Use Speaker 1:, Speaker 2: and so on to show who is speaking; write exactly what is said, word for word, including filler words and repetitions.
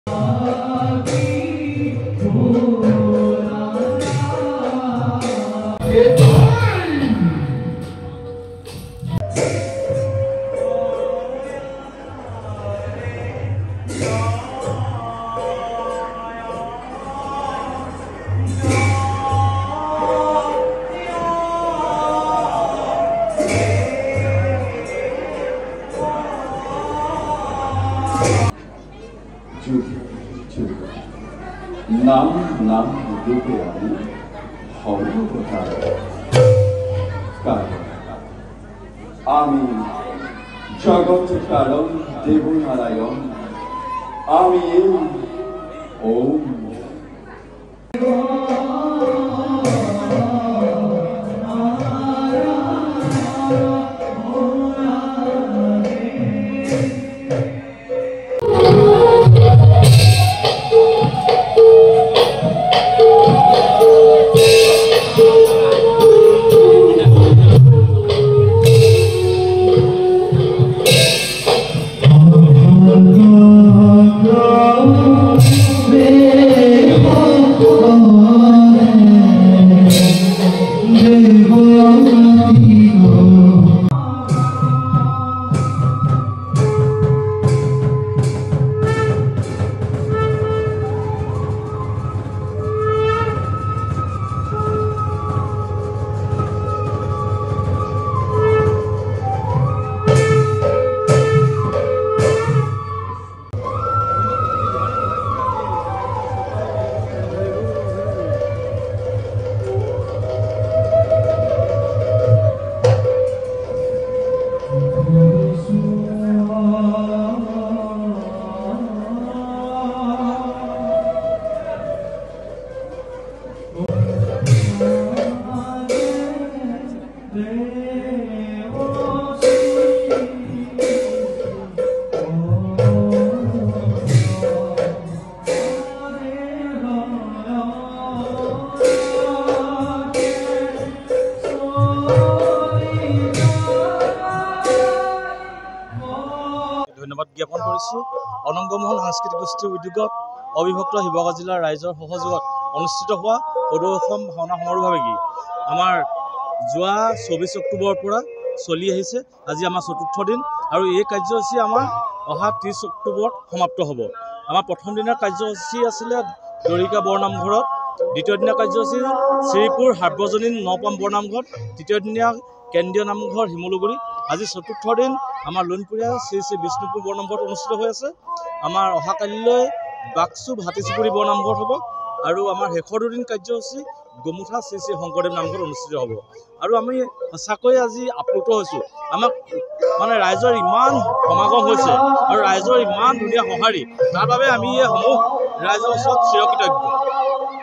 Speaker 1: নাম নাম দুটোকে আমি সর্বপ্রকার কারণ আমি জগৎ কারণ দেবনারায়ণ আমি ওম
Speaker 2: ধন্যবাদ জ্ঞাপন কৰিছোঁ। অনঙ্গমোহন সাংস্কৃতিক গোষ্ঠীৰ উদ্যোগত অবিভক্ত শিৱসাগৰ জিলাৰ ৰাইজৰ সহযোগত অনুষ্ঠিত হোৱা সদৌ অসম ভাওনা সমাৰোহভাগী আমাৰ যোৱা চৌবিছ অক্টোবৰৰ পৰা চলি আহিছে। আজি আমাৰ চতুৰ্থ দিন আৰু এই কাৰ্যসূচী আমাৰ অহা ত্ৰিছ অক্টোবৰত সমাপ্ত হ'ব। আমাৰ প্ৰথম দিনৰ কাৰ্যসূচী আছিলে দৰিকা বৰনামঘৰত, দ্বিতীয় দিনৰ কাৰ্যসূচী শ্ৰীপুৰ সাৰ্বজনীন নপাম বৰনামঘৰত, তৃতীয় দিনীয়া কেন্দ্ৰীয় নামঘৰ শিমলুগুৰি। আজি চতুৰ্থ দিন আমাৰ লোণপুৰীয়া শ্ৰী শ্ৰী বিষ্ণুপুৰ বৰনামঘৰত অনুষ্ঠিত হৈ আছে। আমাৰ অহাকালিলৈ বাক্সু ভাটিচুপুৰী বৰনামঘৰত হ'ব আৰু আমাৰ শেষৰ দুদিন কাৰ্যসূচী গোমুঠা শ্ৰী শ্ৰী শংকৰদেৱ নামঘৰত অনুষ্ঠিত হ'ব। আৰু আমি সঁচাকৈ আজি আপ্লুত হৈছোঁ। আমাক মানে ৰাইজৰ ইমান সমাগম হৈছে আৰু ৰাইজৰ ইমান ধুনীয়া সঁহাৰি, তাৰ বাবে আমি এই সমূহ ৰাইজৰ ওচৰত চিৰকৃতজ্ঞ।